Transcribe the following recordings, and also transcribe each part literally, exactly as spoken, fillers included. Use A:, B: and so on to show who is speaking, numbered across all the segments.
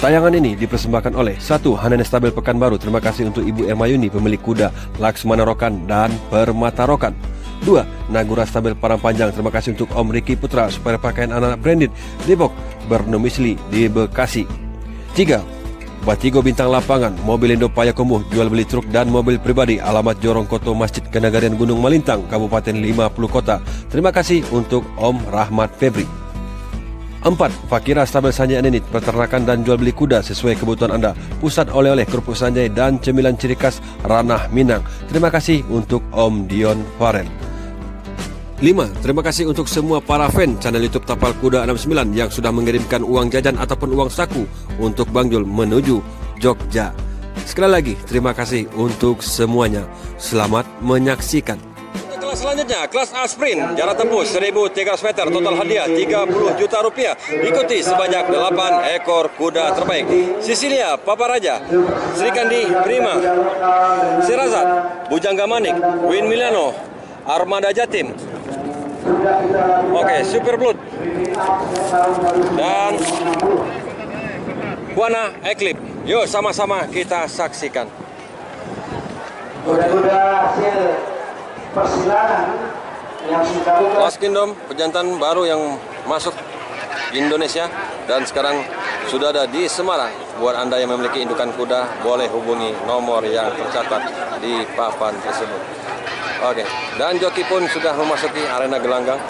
A: Tayangan ini dipersembahkan oleh satu Hanane Stabel Pekanbaru. Terima kasih untuk Ibu Ermayuni, pemilik kuda Laksmana Rokan dan Permata Rokan. Dua Nagura Stabel Parangpanjang. Terima kasih untuk Om Riki Putra, supaya pakaian anak-anak branded Depok bernomisili di Bekasi. Tiga Batigo Bintang Lapangan, mobil Indo Payakumbuh, jual beli truk dan mobil pribadi. Alamat Jorong Koto Masjid Kenagarian Gunung Malintang, Kabupaten lima puluh Kota. Terima kasih untuk Om Rahmat Febri. Empat Fakira Stabel Sanjay Anenit, peternakan dan jual beli kuda sesuai kebutuhan Anda. Pusat oleh-oleh kerupuk Sanjay dan cemilan ciri khas Ranah Minang. Terima kasih untuk Om Dion Farel. Lima Terima kasih untuk semua para fan channel YouTube Tapal Kuda enam puluh sembilan yang sudah mengirimkan uang jajan ataupun uang saku untuk Bang Jul menuju Jogja. Sekali lagi terima kasih untuk semuanya. Selamat menyaksikan. Kelas selanjutnya, kelas A Sprint, jarak tempuh seribu tiga ratus meter, total hadiah tiga puluh juta rupiah. Ikuti sebanyak delapan ekor kuda terbaik. Sisilia Paparaja, Srikandi Prima, Sirazat, Bujangga Manik, Win Milano, Armada Jatim, oke, Super Blood, dan Buana Eclipse. Yuk sama-sama kita saksikan.
B: Kuda-kuda hasil persilangan yang sudah
A: Last Kingdom, pejantan baru yang masuk di Indonesia dan sekarang sudah ada di Semarang. Buat Anda yang memiliki indukan kuda, boleh hubungi nomor yang tercatat di papan tersebut. Oke, dan joki pun sudah memasuki arena gelanggang.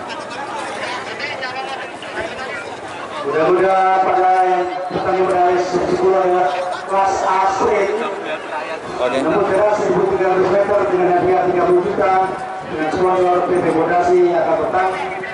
B: Kuda-kuda pada yang pertandingan dari sepuluh kelas A Sprint.
A: Oke.
B: Namun jarak seribu tiga ratus meter dengan hadiah tiga puluh juta dengan sponsor P T Bodasi akan petang.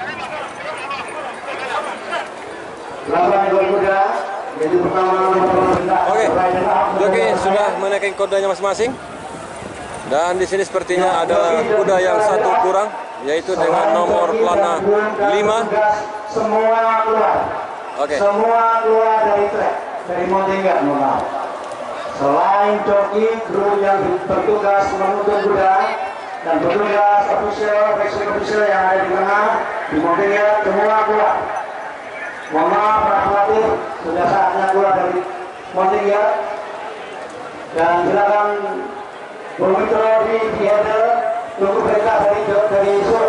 B: delapan ekor kuda, yaitu pertama
A: Oke, joki sudah menaikkan kodenya masing-masing. Dan di sini sepertinya ada kuda yang satu kurang, yaitu dengan nomor plana lima.
B: Semua keluar.
A: Oke.
B: Semua keluar dari trek, dari Montengga, normal. Selain joki, kru yang bertugas menuntun kuda dan petugas official, racing official yang ada di tengah, di Montengga, semua keluar. Mohon maaf, para pelatih, sudah saatnya keluar dari Montengga. Dan silakan bermitro di di header, tunggu perintah dari dari sur.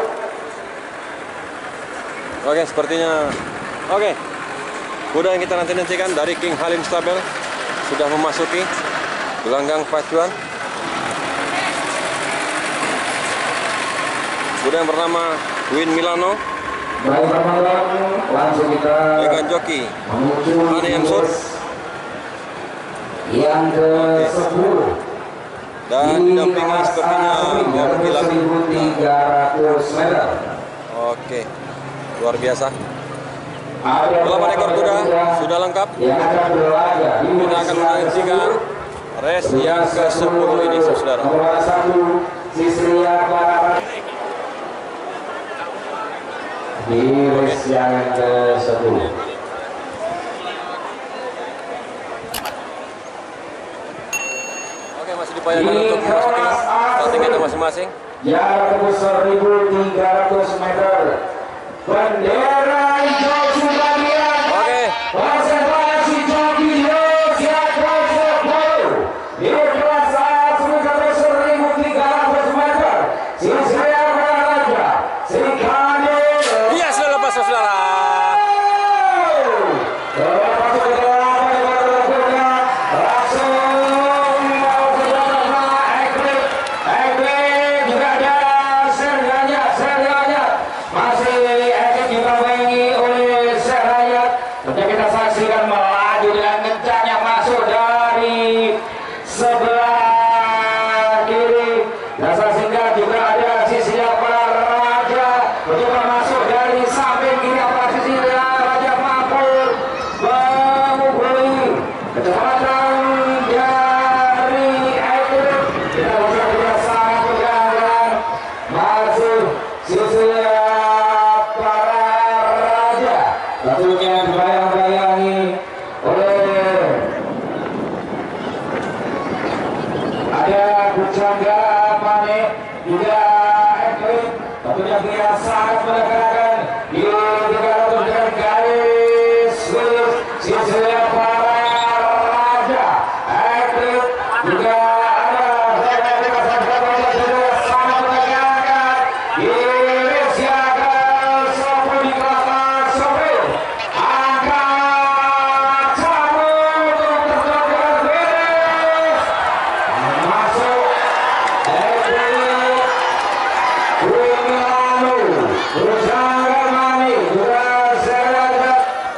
A: Oke, sepertinya oke. Kuda yang kita nanti nantikan dari King Halim Stabel sudah memasuki gelanggang pacuan. Kuda yang bernama Win Milano.
B: Baik teman-teman, langsung kita
A: dengan joki Ane Yansur
B: yang ke sepuluh
A: dan didampingi sepertinya Om Gilang.
B: seribu tiga ratus meter.
A: Oke, luar biasa. Delapan ekor kuda sudah lengkap. Kita akan menyaksikan race yang ke sepuluh ini, saudara.
B: Nomor satu, Sisria Clara. Di race yang ke sepuluh.
A: Oke, masih diupayakan untuk memasuki strategi masing-masing.
B: Jarak tempuh seribu tiga ratus meter. Bendera hijau Subagian.
A: Oke.
B: Konsentrasi joki Yogyakarta sepuluh. Di kelas A Sprint seribu tiga ratus meter. Sisria Raja. Srikandi.
A: Iya, sudah lepas, saudara.
B: Sangat menekankan di tiga ratus dengan garis Sisria Para juga ada dari pasar sama berangkat Iris Yaga Sopo di kelas Sopil angkat cabut untuk terjadi beres masuk dari Winganu bersama Mani juga Serada.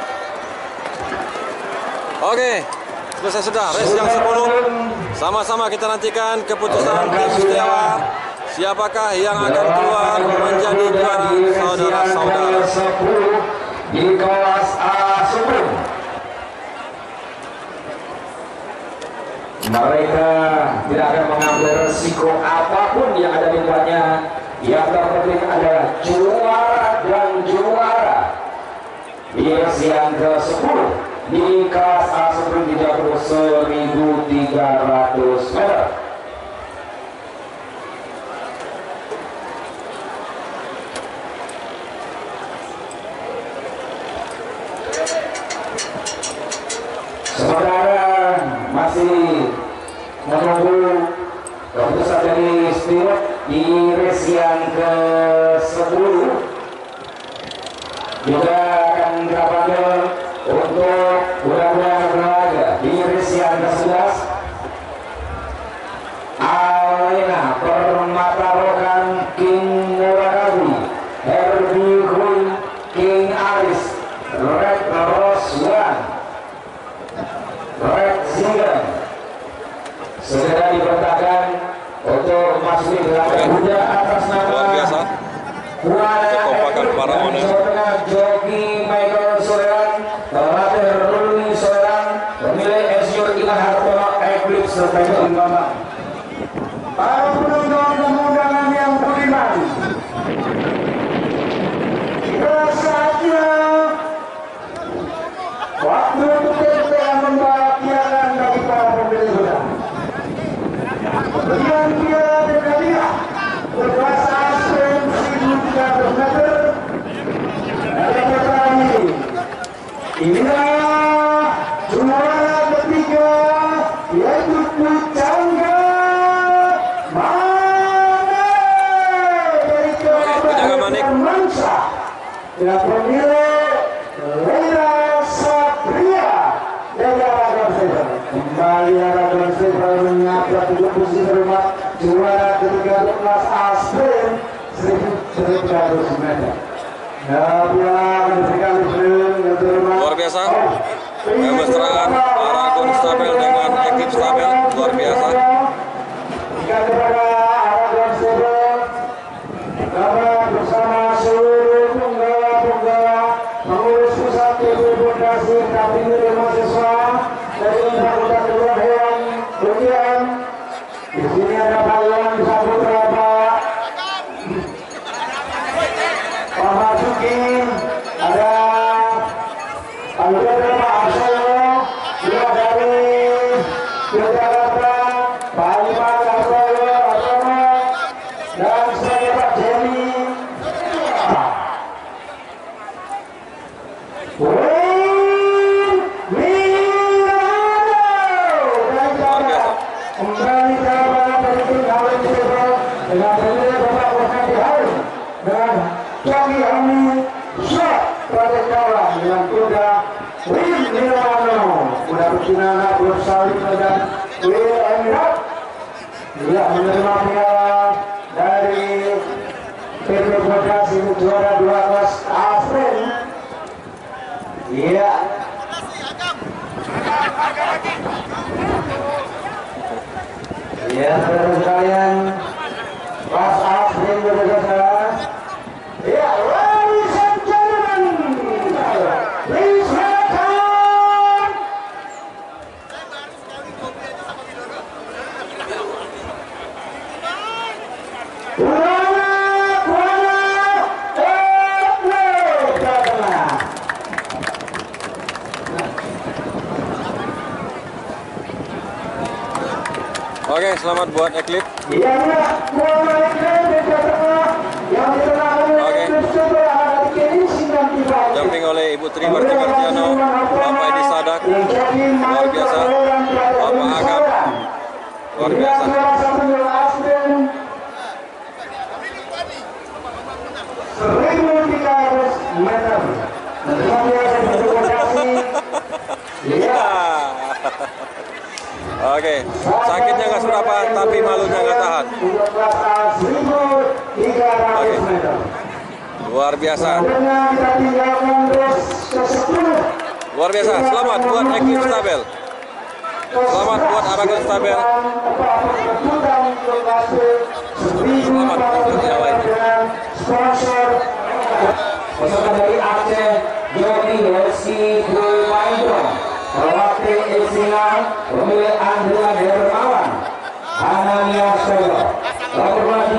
A: Oke, selesai sudah race yang sepuluh. Sama-sama kita nantikan keputusan tim Setiawa. Siapakah yang akan keluar menjadi juara saudara-saudara
B: di kelas A Super. Mereka tidak akan mengambil resiko apapun yang ada di depannya. Yang terpenting adalah juara dan juara. Di race yang ke sepuluh di kelas A Super di jalur seribu tiga ratus meter. Sementara masih menunggu keputusan dari steward di race yang ke sepuluh juga akan dipanggil untuk budak-budak berlaga di race yang ke sebelas. Alena Permata Rokan King Murakabi, Herbie Green King Aris, Red Rose One, Red Zigan segera diberitakan untuk masuk di belakang kuda atas nama
A: luar biasa. Kekompakan para owner.
B: Joki Michael Soreran, pelatih Ruli Soreran, pemilik Esyur Iman Hartono, Eclipse serta Iman Bambang. Para penonton dan undangan yang budiman, kita saatnya waktu untuk kita yang membahagiakan bagi para pembeli kuda. Kemudian dia dengan dia berkuasa sprint seribu tiga ratus meter. Inilah juara ketiga yaitu Pujangga Manik dari Kabupaten Mansa dengan pemilik Leila Satria dari Aragam Seber. Kembali Aragam Seber menyabat tujuh posisi terima juara ketiga kelas A sprint seribu tiga ratus meter.
A: Luar biasa kemesraan Aragon Stabel dengan Eclipse Stabel, luar biasa.
B: Bersama seluruh penggala-penggala pengurus pusat T V Fondasi Kaping Mahasiswa dari Fakultas Kedokteran Hewan U G M. Di sini ada Pak Iwan Saputra, Pak Pak Marzuki, ada anggota Pak Arsono, juga dari Yogyakarta, Pak Iman Arsono, Arsono, dan sebagai Pak Jenny. Win Milano dari Jakarta kembali ke bawah dari tim Halim Silver dengan pemilik Bapak Wakati Halim dan Joki Ami Syah Pradekawa dengan kuda Win Milano, kuda pecinana bersalib dan Will Emirat. Dia menerima piala dari P P Fondasi juara dua kelas A sprint. Iya. Iya, saudara sekalian, kelas A sprint berjasa. Iya, ladies and gentlemen, please welcome Buana Buana Eclipse Datanglah.
A: Oke, selamat buat Eclipse.
B: Iya, iya, Buana Eclipse Datanglah yang ditenangkan oleh
A: Oke.
B: Eclipse Datanglah di Kini Sindang Tiba.
A: Jumping oleh Ibu Tri Marti Martiano, Bapak Edi Sadak, luar biasa, Bapak Agam, luar biasa.
B: seribu tiga ratus meter. Iya.
A: Oke, sakitnya nggak seberapa, tapi malunya nggak tahan. Oke, luar biasa. Luar biasa. Selamat buat Eki Stabel. Selamat buat Aragon Stabel. Selamat untuk yang lainnya.
B: Peserta dari Aceh, Jody Welsi Bulmaidro, Perwati Isingan, pemilik Andrea Dermawan, Hanania Solo,